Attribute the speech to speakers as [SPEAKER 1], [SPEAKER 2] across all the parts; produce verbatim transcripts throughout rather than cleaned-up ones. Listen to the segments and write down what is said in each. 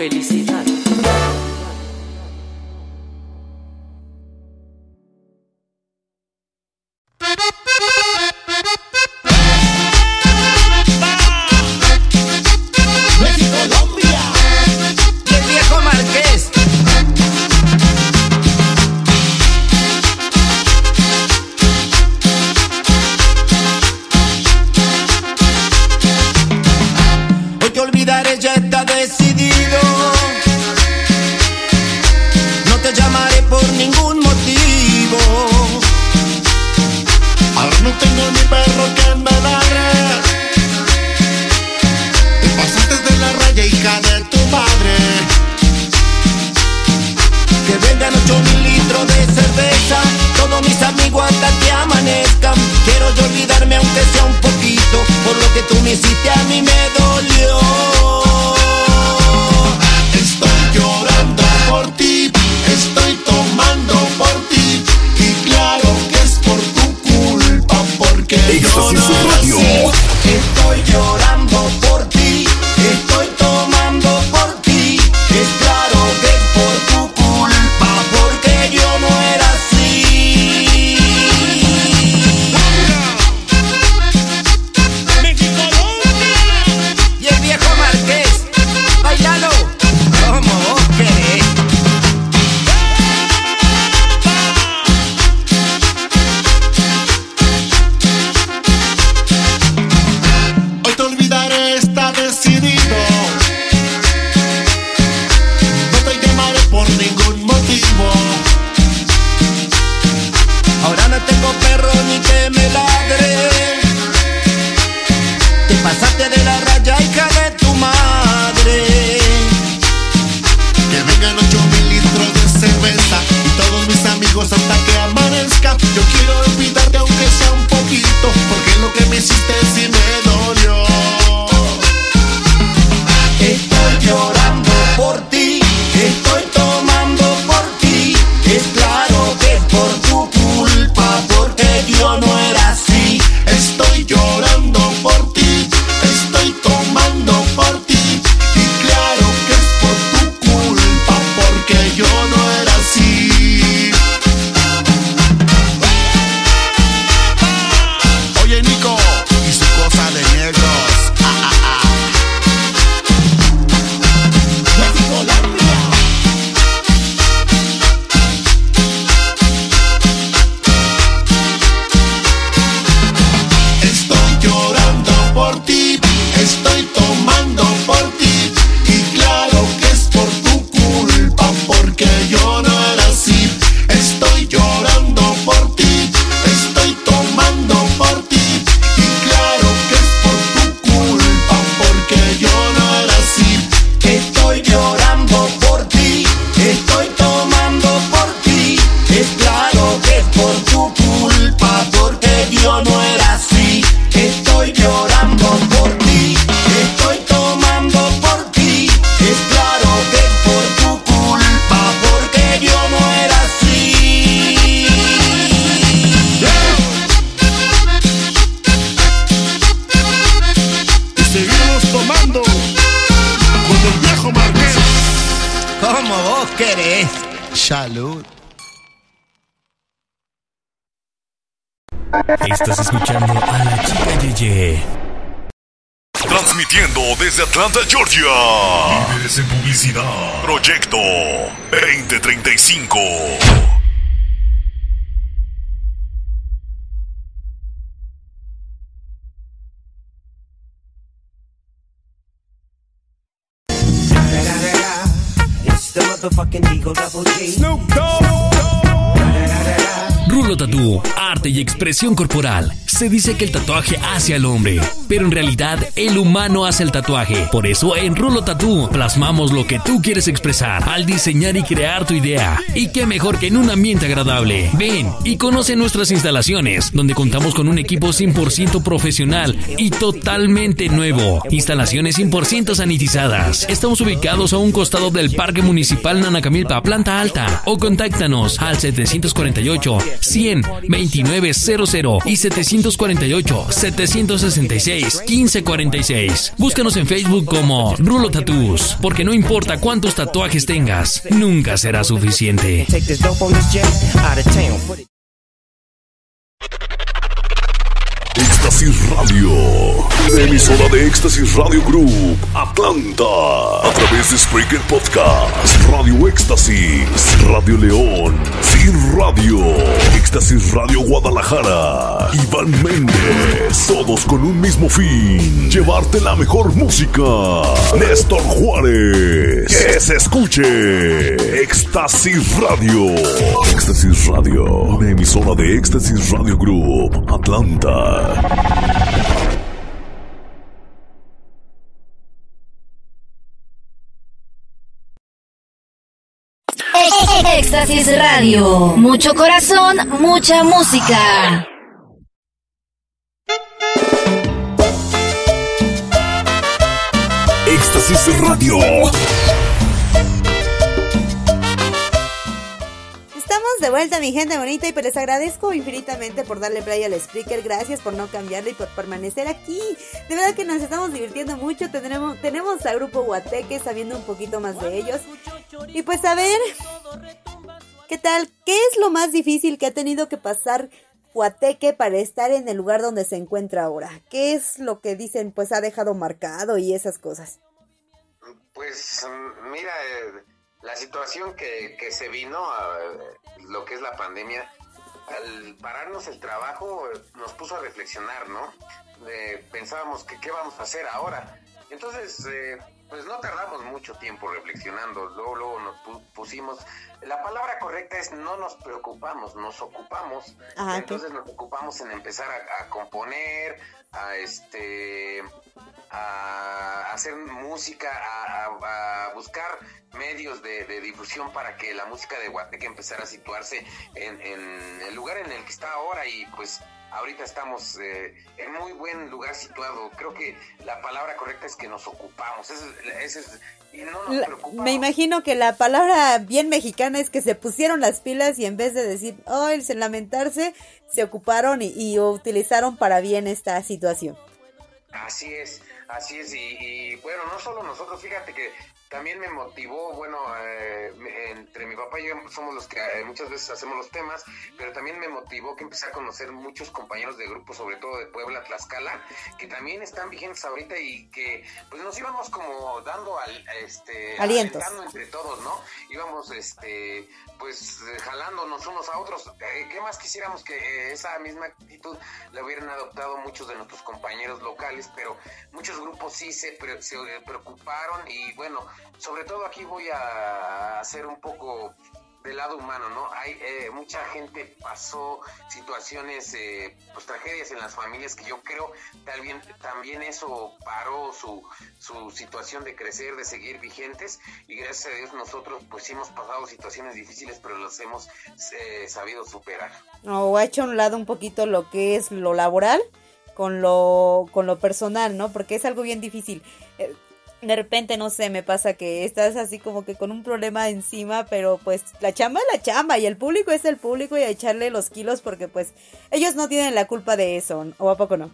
[SPEAKER 1] felicidad.
[SPEAKER 2] Salud.
[SPEAKER 3] Estás escuchando a la chica Yeye.
[SPEAKER 4] Transmitiendo desde Atlanta, Georgia. Líderes en publicidad. Proyecto veinte treinta y cinco.
[SPEAKER 3] Snoop Dogg. Rulo Tattoo, arte y expresión corporal. Se dice que el tatuaje hace al hombre, pero en realidad el humano hace el tatuaje. Por eso en Rulo Tattoo plasmamos lo que tú quieres expresar al diseñar y crear tu idea. Y qué mejor que en un ambiente agradable. Ven y conoce nuestras instalaciones, donde contamos con un equipo cien por ciento profesional y totalmente nuevo. Instalaciones cien por ciento sanitizadas. Estamos ubicados a un costado del Parque Municipal Nanacamilpa, planta alta. O contáctanos al setecientos cuarenta y ocho, cien, veintinueve cero cero y setecientos cuarenta y ocho, setecientos sesenta y seis, quince cuarenta y seis. Búscanos en Facebook como Rulo Tattoos, porque no importa cuántos tatuajes tengas, nunca será suficiente.
[SPEAKER 4] Éxtasis Radio, una emisora de Éxtasis Radio Group, Atlanta, a través de Spreaker Podcast, Radio Éxtasis, Radio León, Sin Radio, Éxtasis Radio Guadalajara, Iván Méndez, todos con un mismo fin, llevarte la mejor música. Néstor Juárez, que se escuche. Éxtasis Radio, Éxtasis Radio, una emisora de Éxtasis Radio Group, Atlanta.
[SPEAKER 1] Éxtasis Radio, mucho corazón, mucha música.
[SPEAKER 4] Éxtasis Radio.
[SPEAKER 5] De vuelta, mi gente bonita, y pues les agradezco infinitamente por darle play al speaker. Gracias por no cambiarle y por permanecer aquí. De verdad que nos estamos divirtiendo mucho. Tenemos, tenemos a Grupo Guateque, sabiendo un poquito más de ellos. Y pues a ver, ¿qué tal? ¿Qué es lo más difícil que ha tenido que pasar Guateque para estar en el lugar donde se encuentra ahora? ¿Qué es lo que dicen, pues ha dejado marcado y esas cosas?
[SPEAKER 6] Pues mira, eh... la situación que, que se vino, a lo que es la pandemia, al pararnos el trabajo, nos puso a reflexionar, ¿no? Eh, pensábamos que qué vamos a hacer ahora. Entonces, eh, pues no tardamos mucho tiempo reflexionando. Luego, luego nos pusimos... La palabra correcta es no nos preocupamos, nos ocupamos. Ajá, entonces ¿qué? Nos ocupamos en empezar a, a componer, a este... a hacer música, a, a, a buscar medios de, de difusión para que la música de Guateque empezara a situarse en, en el lugar en el que está ahora, y pues ahorita estamos eh, en muy buen lugar situado. Creo que la palabra correcta es que nos ocupamos, ese, ese es, y no nos preocupamos.
[SPEAKER 5] Me imagino que la palabra bien mexicana es que se pusieron las pilas y en vez de decir, oh, el lamentarse, se ocuparon y, y utilizaron para bien esta situación.
[SPEAKER 6] Así es, así es, y, y bueno, no solo nosotros, fíjate que también me motivó, bueno, eh, entre mi papá y yo somos los que eh, muchas veces hacemos los temas, pero también me motivó que empecé a conocer muchos compañeros de grupo, sobre todo de Puebla, Tlaxcala, que también están vigentes ahorita y que pues nos íbamos como dando al, este,
[SPEAKER 5] alientos,
[SPEAKER 6] alentando entre todos, ¿no? Íbamos, este, pues jalándonos unos a otros. Eh, ¿Qué más quisiéramos que eh, esa misma actitud la hubieran adoptado muchos de nuestros compañeros locales? Pero muchos grupos sí se, pre- se preocuparon y bueno, sobre todo aquí voy a hacer un poco del lado humano, ¿no? Hay eh, mucha gente pasó situaciones, eh, pues tragedias en las familias que yo creo también, también eso paró su, su situación de crecer, de seguir vigentes, y gracias a Dios nosotros pues sí hemos pasado situaciones difíciles, pero las hemos eh, sabido superar.
[SPEAKER 5] O ha hecho a un lado un poquito lo que es lo laboral con lo, con lo personal, ¿no? Porque es algo bien difícil. Eh, De repente, no sé, me pasa que estás así como que con un problema encima, pero pues la chamba es la chamba y el público es el público, y a echarle los kilos porque pues ellos no tienen la culpa de eso, ¿o a poco no?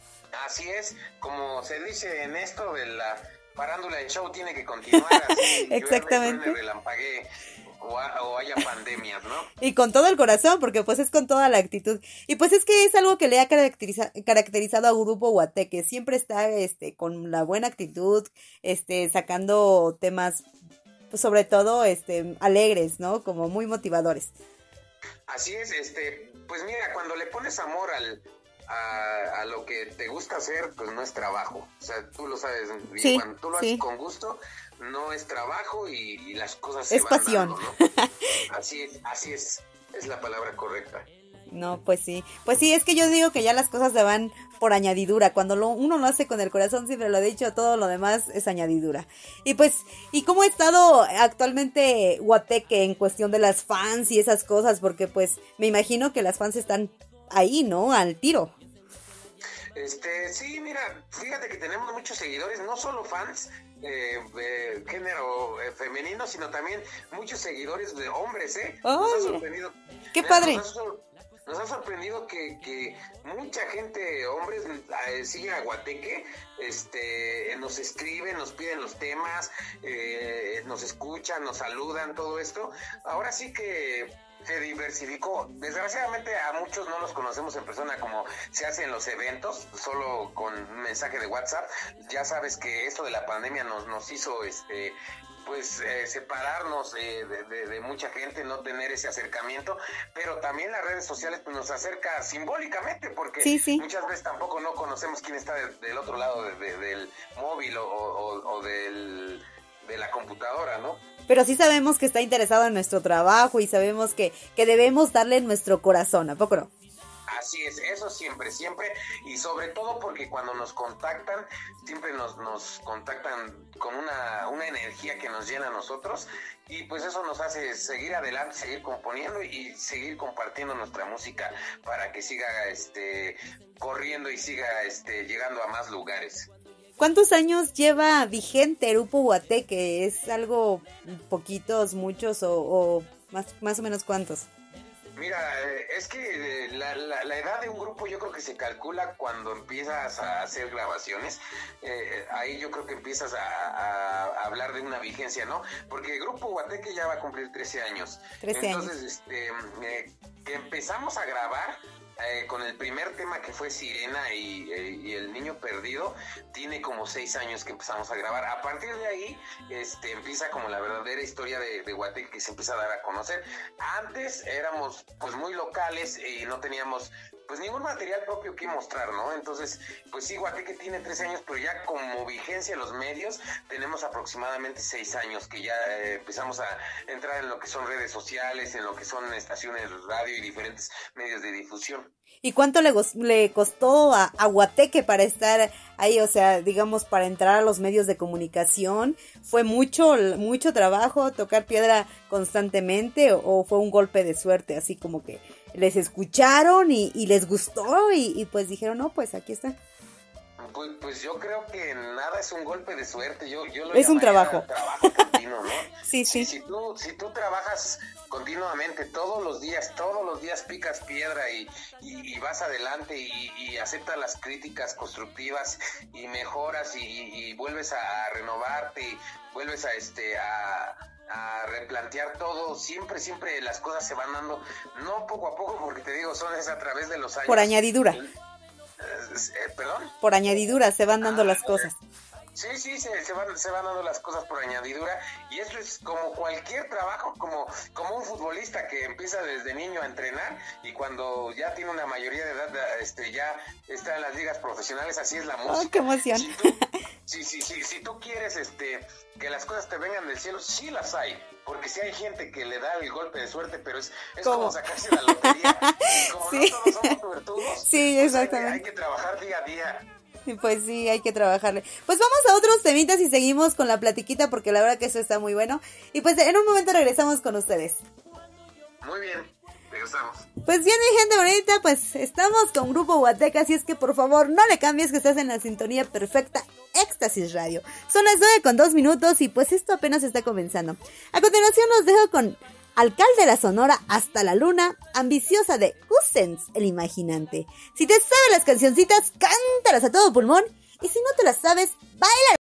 [SPEAKER 6] Así es, como se dice en esto de la farándula, el show tiene que continuar así.
[SPEAKER 5] Exactamente.
[SPEAKER 6] Yo relampagué o, a, o haya pandemias, ¿no?
[SPEAKER 5] Y con todo el corazón, porque pues es con toda la actitud. Y pues es que es algo que le ha caracteriza, caracterizado a Grupo Guateque. Siempre está este con la buena actitud, este sacando temas, pues, sobre todo este alegres, ¿no? Como muy motivadores.
[SPEAKER 6] Así es, este, pues mira, cuando le pones amor al a, a lo que te gusta hacer, pues no es trabajo. O sea, tú lo sabes,
[SPEAKER 5] sí,
[SPEAKER 6] cuando tú lo
[SPEAKER 5] sí.
[SPEAKER 6] haces con gusto, no es trabajo y, y las cosas
[SPEAKER 5] es
[SPEAKER 6] se van
[SPEAKER 5] pasión.
[SPEAKER 6] dando, ¿no? Así es, así es, es la palabra correcta.
[SPEAKER 5] No, pues sí, pues sí, es que yo digo que ya las cosas se van por añadidura. Cuando lo, uno lo hace con el corazón, siempre lo he dicho, todo lo demás es añadidura. Y pues, ¿y cómo ha estado actualmente Guateque en cuestión de las fans y esas cosas? Porque pues me imagino que las fans están ahí, ¿no? Al tiro.
[SPEAKER 6] Este, sí, mira, fíjate que tenemos muchos seguidores, no solo fans eh, de género eh, femenino, sino también muchos seguidores de hombres, ¿eh?
[SPEAKER 5] ¡Oh!
[SPEAKER 6] Nos ha sorprendido.
[SPEAKER 5] ¡Qué
[SPEAKER 6] Mira,
[SPEAKER 5] padre!
[SPEAKER 6] Nos ha, nos ha sorprendido que, que mucha gente, hombres, eh, sigue a Guateque, este, nos escriben, nos piden los temas, eh, nos escuchan, nos saludan, todo esto. Ahora sí que se diversificó. Desgraciadamente a muchos no los conocemos en persona como se hace en los eventos, solo con mensaje de WhatsApp. Ya sabes que esto de la pandemia nos, nos hizo este pues eh, separarnos eh, de, de, de mucha gente, no tener ese acercamiento, pero también las redes sociales pues, nos acerca simbólicamente, porque
[SPEAKER 5] sí, sí.
[SPEAKER 6] muchas veces tampoco no conocemos quién está de, del otro lado de, de, del móvil o, o, o del, de la computadora, ¿no?
[SPEAKER 5] Pero sí sabemos que está interesado en nuestro trabajo y sabemos que, que debemos darle nuestro corazón, ¿a poco no?
[SPEAKER 6] Así es, eso siempre, siempre, y sobre todo porque cuando nos contactan, siempre nos, nos contactan con una, una energía que nos llena a nosotros, y pues eso nos hace seguir adelante, seguir componiendo y seguir compartiendo nuestra música para que siga este corriendo y siga este llegando a más lugares.
[SPEAKER 5] ¿Cuántos años lleva vigente Grupo Guateque? ¿Es algo poquitos, muchos o, o más, más o menos cuántos?
[SPEAKER 6] Mira, es que la, la, la edad de un grupo yo creo que se calcula cuando empiezas a hacer grabaciones. Eh, ahí yo creo que empiezas a, a, a hablar de una vigencia, ¿no? Porque el Grupo Guateque ya va a cumplir trece años.
[SPEAKER 5] trece
[SPEAKER 6] Entonces,
[SPEAKER 5] años.
[SPEAKER 6] este, eh, que empezamos a grabar eh, con el primer tema que fue Sirena y, eh, y El Niño Perdido, tiene como seis años que empezamos a grabar. A partir de ahí, este, empieza como la verdadera historia de, de Guateque, que se empieza a dar a conocer. Antes éramos pues muy locales y no teníamos pues ningún material propio que mostrar, ¿no? Entonces, pues sí, Guateque tiene trece años, pero ya como vigencia en los medios tenemos aproximadamente seis años que ya eh, empezamos a entrar en lo que son redes sociales, en lo que son estaciones de radio y diferentes medios de difusión.
[SPEAKER 5] ¿Y cuánto le, le costó a, a Guateque para estar ahí? O sea, digamos, para entrar a los medios de comunicación. ¿Fue mucho, mucho trabajo tocar piedra constantemente o, o fue un golpe de suerte? Así como que les escucharon y, y les gustó y, y pues dijeron, no, pues aquí está.
[SPEAKER 6] Pues, pues yo creo que nada es un golpe de suerte. Yo, yo lo
[SPEAKER 5] es un trabajo.
[SPEAKER 6] trabajo continuo, ¿no?
[SPEAKER 5] Sí, sí.
[SPEAKER 6] Si, si, tú, si tú trabajas continuamente, todos los días, todos los días picas piedra y, y, y vas adelante y, y aceptas las críticas constructivas y mejoras y, y vuelves a, a renovarte y vuelves a este a, a replantear todo, siempre, siempre las cosas se van dando, no poco a poco, porque te digo, son es a través de los años.
[SPEAKER 5] Por añadidura.
[SPEAKER 6] Eh, ¿Perdón?
[SPEAKER 5] Por añadidura se van dando ah, las cosas.
[SPEAKER 6] Sí, sí, se, se, van, se van dando las cosas por añadidura y eso es como cualquier trabajo, como, como un futbolista que empieza desde niño a entrenar y cuando ya tiene una mayoría de edad, este, ya está en las ligas profesionales, así es la música.
[SPEAKER 5] ¡Oh, qué emoción!
[SPEAKER 6] Si tú, si, si, si, si tú quieres este, que las cosas te vengan del cielo, sí las hay, porque sí hay gente que le da el golpe de suerte, pero es, es como sacarse la lotería. Y como sí. no todos somos suertudos,
[SPEAKER 5] sí,
[SPEAKER 6] pues
[SPEAKER 5] exactamente.
[SPEAKER 6] Hay que, hay que trabajar día a día.
[SPEAKER 5] Pues sí, hay que trabajarle. Pues vamos a otros temitas y seguimos con la platiquita porque la verdad que eso está muy bueno. Y pues en un momento regresamos con ustedes.
[SPEAKER 6] Muy bien, regresamos.
[SPEAKER 5] Pues bien, mi gente bonita, pues estamos con Grupo Guateque, así es que por favor no le cambies que estás en la sintonía perfecta Éxtasis Radio. Son las nueve con dos minutos y pues esto apenas está comenzando. A continuación los dejo con Alcalde de la Sonora Hasta la Luna, Ambiciosa de Cousins, el Imaginante. Si te sabes las cancioncitas, cántalas a todo pulmón. Y si no te las sabes, baila.